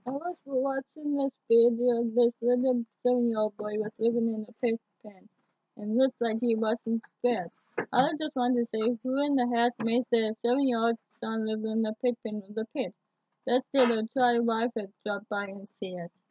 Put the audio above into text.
I was watching this video. This little 7-year-old boy was living in a pig pen and looks like he wasn't fed. I just wanted to say, who in the heck makes their 7-year-old son live in a pig pen with a pig? Let's do a try. Wife had dropped by and see it.